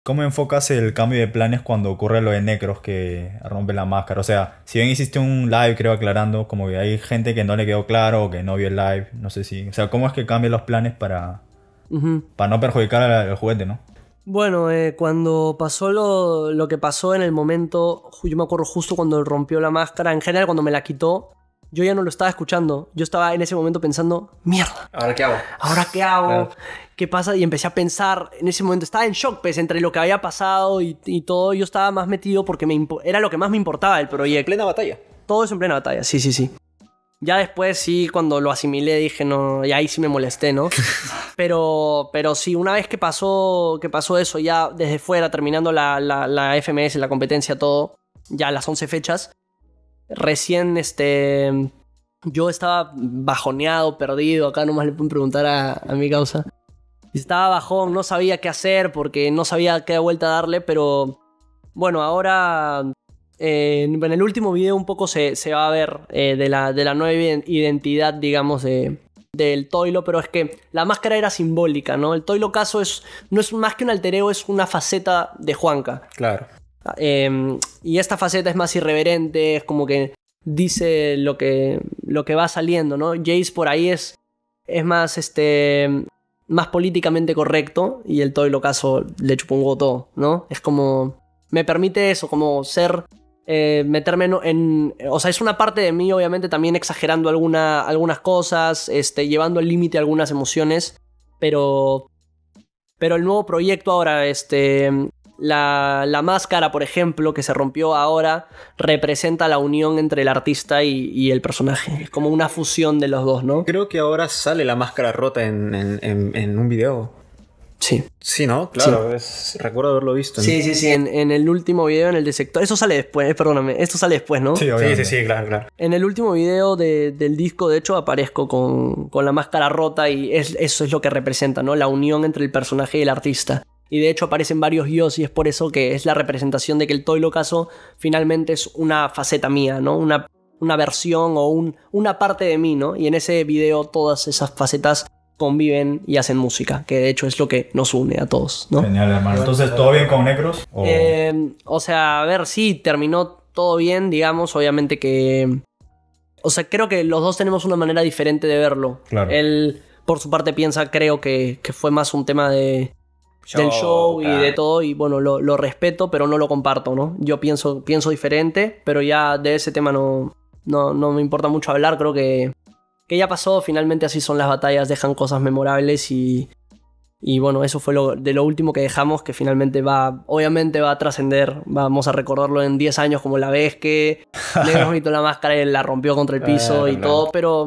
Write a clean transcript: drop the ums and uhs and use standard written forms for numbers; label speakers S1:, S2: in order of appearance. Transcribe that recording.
S1: ¿Cómo enfocas el cambio de planes cuando ocurre lo de Necros que rompe la máscara? O sea, si bien hiciste un live, creo, aclarando, como que hay gente que no le quedó claro o que no vio el live, no sé si... O sea, ¿cómo es que cambia los planes
S2: Ujú.
S1: para no perjudicar al juguete, ¿no?
S2: Bueno, cuando pasó lo que pasó en el momento, yo me acuerdo justo cuando rompió la máscara, en general cuando me la quitó, yo ya no lo estaba escuchando. Yo estaba en ese momento pensando, mierda,
S3: ¿Ahora qué hago?
S2: ¿ahora qué hago?
S3: Claro.
S2: ¿Qué pasa? Y empecé a pensar, en ese momento estaba en shock, pues, entre lo que había pasado y todo. Yo estaba más metido porque era lo que más me importaba del proyecto.
S3: Plena batalla.
S2: Todo eso en plena batalla, sí, sí, sí. Ya después sí, cuando lo asimilé dije, no, y ahí sí me molesté, ¿no? Pero sí, una vez que pasó eso, ya desde fuera, terminando la FMS, la competencia, todo, ya las 11 fechas, recién yo estaba bajoneado, perdido, acá nomás le pueden preguntar a mi causa. Estaba bajón, no sabía qué hacer porque no sabía qué vuelta darle, pero bueno, ahora en el último video un poco se va a ver de la nueva identidad, digamos, del Toilo, pero es que la máscara era simbólica, ¿no? El Toilo Caso no es más que un alter ego, es una faceta de Juanca.
S3: Claro.
S2: Y esta faceta es más irreverente, es como que dice lo que va saliendo, ¿no? Jace por ahí es más más políticamente correcto y el Toilo Caso le chupa un huevo todo, ¿no? Es como me permite eso, como ser meterme o sea, es una parte de mí, obviamente, también exagerando algunas cosas, llevando al límite algunas emociones, pero el nuevo proyecto ahora, la máscara, por ejemplo, que se rompió ahora, representa la unión entre el artista y el personaje. Es como una fusión de los dos, ¿no?
S3: Creo que ahora sale la máscara rota en un video.
S2: Sí.
S3: Sí, ¿no? Claro, recuerdo haberlo visto.
S2: Sí. En el último video, en el de sector. Eso sale después, perdóname. Esto sale después, ¿no?
S1: Sí, obviamente.
S3: Sí, claro.
S2: En el último video del disco, de hecho, aparezco con la máscara rota y eso es lo que representa, ¿no? La unión entre el personaje y el artista. Y de hecho aparecen varios yos y es por eso que es la representación de que el Toilo Caso finalmente es una faceta mía, ¿no? Una versión o una parte de mí, ¿no? Y en ese video todas esas facetas conviven y hacen música, que de hecho es lo que nos une a todos, ¿no?
S1: Genial, hermano. Entonces, ¿todo bien con Necros?
S2: O sea, a ver, sí, terminó todo bien, digamos, obviamente que... O sea, creo que los dos tenemos una manera diferente de verlo.
S1: Claro.
S2: Él, por su parte, creo que fue más un tema del show y de todo, y bueno, lo respeto, pero no lo comparto, ¿no? Yo pienso diferente, pero ya de ese tema no me importa mucho hablar, creo que ya pasó, finalmente así son las batallas, dejan cosas memorables y bueno, eso fue de lo último que dejamos, que finalmente obviamente va a trascender, vamos a recordarlo en 10 años como la vez que Negros quitó la máscara y la rompió contra el piso y todo, pero